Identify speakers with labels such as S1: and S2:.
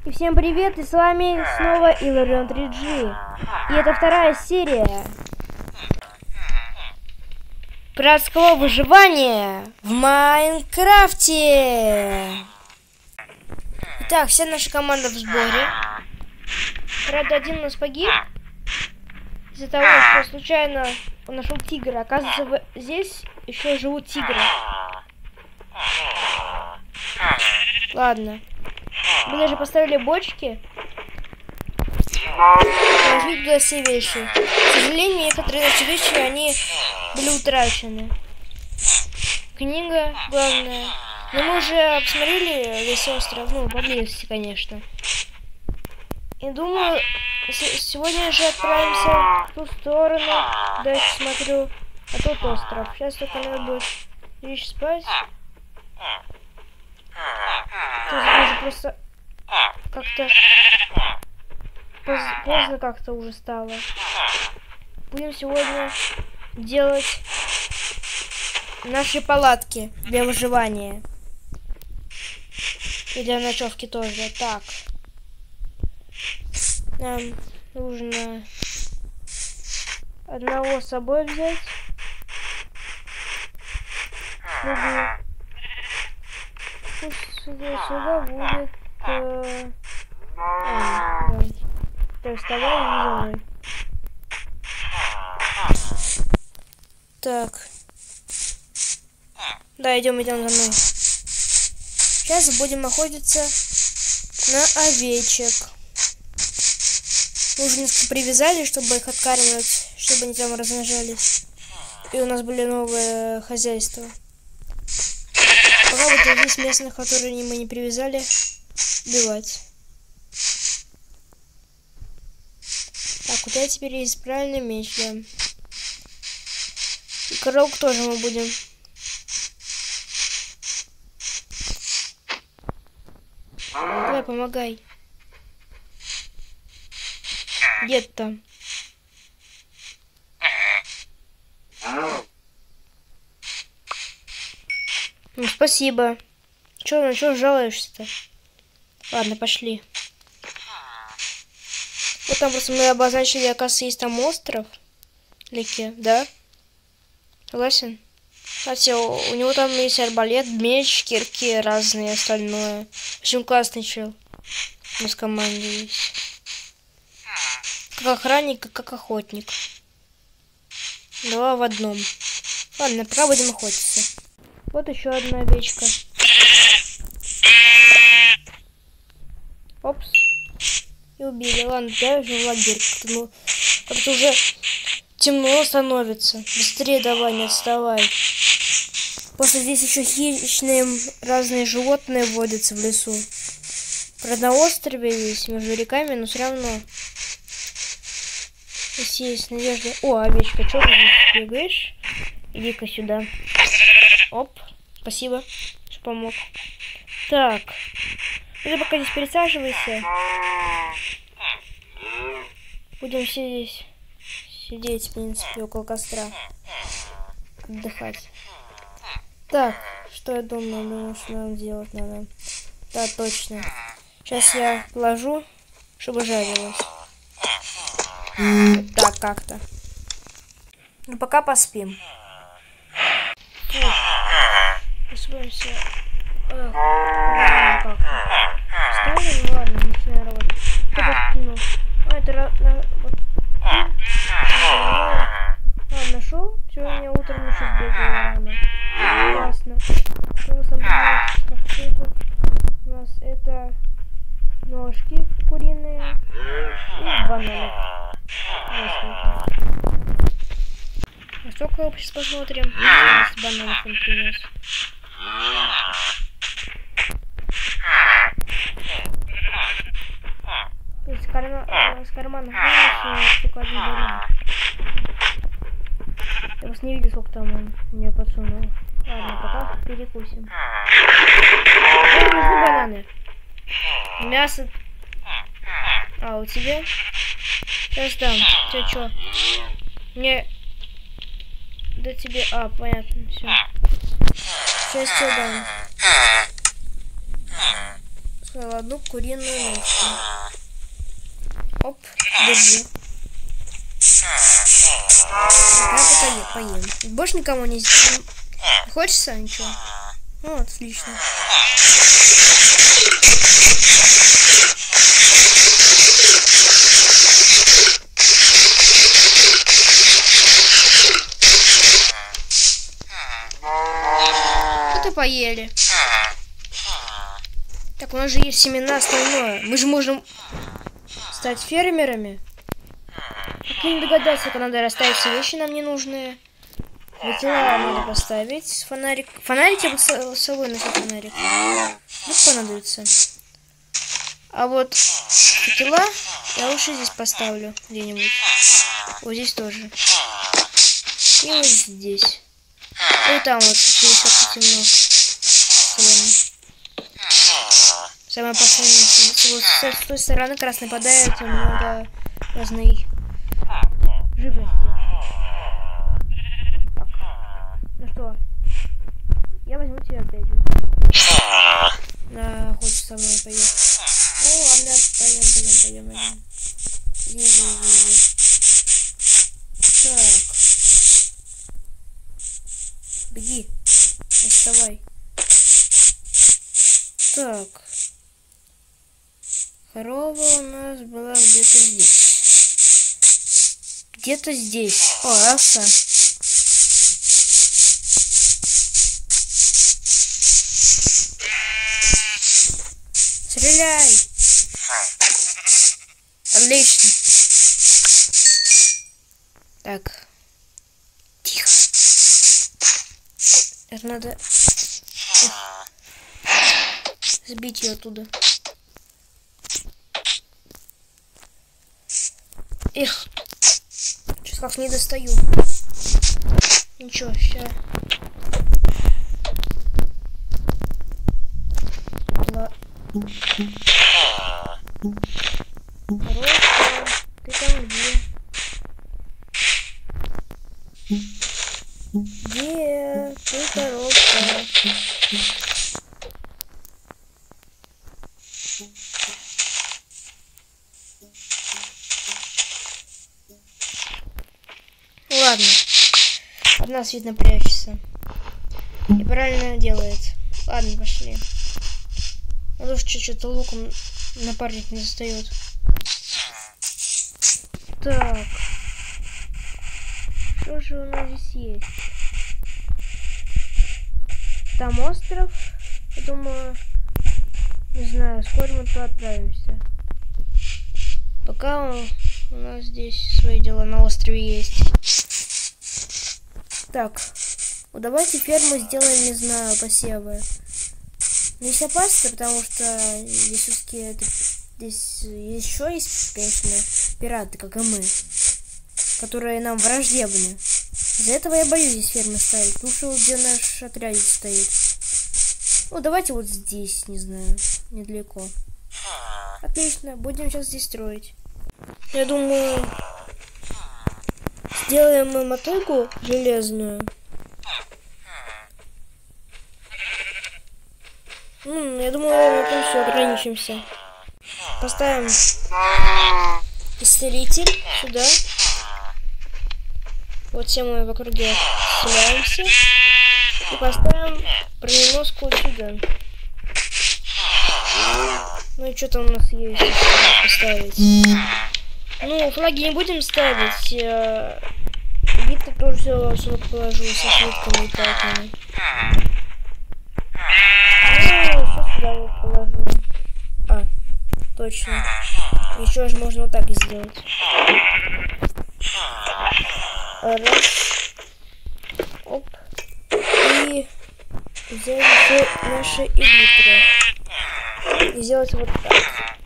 S1: И всем привет, и с вами снова Иларион 3G. И это вторая серия пиратского выживания в Майнкрафте. Итак, вся наша команда в сборе. Правда, один у нас погиб из-за того, что случайно он нашел тигра. Оказывается, здесь еще живут тигры. Ладно. Мы даже поставили бочки. Положили туда все вещи. К сожалению, некоторые наши вещи, они были утрачены. Книга, главное. Но мы уже обсмотрели весь остров. Ну, поблизости, конечно. И думаю, сегодня же отправимся в ту сторону. Дальше смотрю на тот остров. Сейчас только надо будет лечь спать. Уже просто как-то поздно как-то уже стало. Будем сегодня делать наши палатки для выживания. И для ночевки тоже. Так. Нам нужно одного с собой взять. Пусть сюда будет... Так, вставай, иди за мной. Так. Да, идем за мной. Сейчас будем охотиться на овечек. Мы уже несколько привязали, чтобы их откармливать, чтобы они там размножались. И у нас были новые хозяйства. Пока вот здесь местных, которые мы не привязали, убивать. Так, у тебя теперь есть правильный меч, да. И коровку тоже мы будем. Давай, помогай. Где ты там? Ну, спасибо. Чё жалуешься-то? Ладно, пошли. Вот там просто мы обозначили, оказывается, есть там остров. Вдалеке, да? Согласен? Кстати, у него там есть арбалет, меч, кирки разные, остальное. В общем, классный чел. У нас команда есть. Как охранник, как охотник. Два в одном. Ладно, пока будем охотиться. Вот еще одна овечка. Опс. И убили. Ладно, дай уже в лагерь. Как-то уже темно становится. Быстрее давай, не отставай. Просто здесь еще хищные разные животные водятся в лесу. Правда, на острове есть, между реками, но все равно. Здесь есть надежда. О, овечка, что ты здесь бегаешь? Иди-ка сюда. Оп, спасибо, что помог. Так, ты пока здесь пересаживайся. Будем сидеть, в принципе, около костра. Отдыхать. Так, что я думаю, что нам делать надо. Да, точно. Сейчас я положу, чтобы жарилось. Так, как-то. Ну, пока поспим. Посмотримся. Ставим, ну ладно, начинаем работать. Это вот. Нашел. Сегодня утром еще сбегал рано. Классно. Что у нас там это? У нас это ножки куриные и бананы. А сколько сейчас посмотрим? Бананов он принес. Из кармана только один банан. Я вас не видел, сколько там он мне подсунул. Ладно, пока перекусим. Мне нужны бананы. Мясо. А, у тебя? Сейчас дам. Тебе что? Мне... Да тебе... А, понятно, все. Сейчас тебе дам. одну куриную ножку. Оп, держи. Я пока поем. Больше никому не хочется ничего? Ну, отлично. Что-то поели. Так, у нас же есть семена остальное. Мы же можем стать фермерами. Как я не догадался, как надо расставить все вещи нам ненужные. Вентилятор надо поставить. Фонарик. Фонарик я буду с собой носить фонарик. Вдруг понадобится. А вот факела я лучше здесь поставлю где-нибудь. Вот здесь тоже. И вот здесь. И там вот здесь как-то темно. Самое последнее. Вот с той стороны как раз нападает много разной живности. Ну что? Я возьму тебя опять же. Хочешь со мной поехать? Ну ладно, пойдем. Иди. Так. Беги. Не вставай. Так. Корова у нас была где-то здесь. Где-то здесь. О, овца. Стреляй! Отлично. Так. Тихо. Это надо сбить ее оттуда. Эх. Сейчас как не достаю. Ничего, сейчас. Коробка, ты там где? Где ты, коробка? Ладно. От нас, видно, прячется. И правильно делает. Ладно, пошли. А то что-то луком напарник не достает. Так. Что же у нас здесь есть? Там остров. Я думаю, не знаю, скоро мы туда отправимся. Пока у нас здесь свои дела на острове есть. Так. Ну, давайте ферму сделаем, не знаю, посевы. Не все опасно, потому что здесь все-таки здесь еще есть, конечно, пираты, как и мы, которые нам враждебны. Из-за этого я боюсь здесь фермы ставить. Лучше вот где наш отряд стоит. Ну, давайте вот здесь, не знаю, недалеко. Отлично, будем сейчас здесь строить. Я думаю, сделаем мы мотыгу железную. Я думаю, на этом все, ограничимся. Поставим исцелитель сюда. Вот все мы в округе исцеляемся. И поставим броненоску сюда. Ну и что там у нас есть поставить? Ну, флаги не будем ставить. Биту тоже все сюда положу со свитками и палками. Все сюда вот положу. А, точно. Еще же можно вот так и сделать. Раз. Оп. И взять еще наши элитры. И сделать вот так.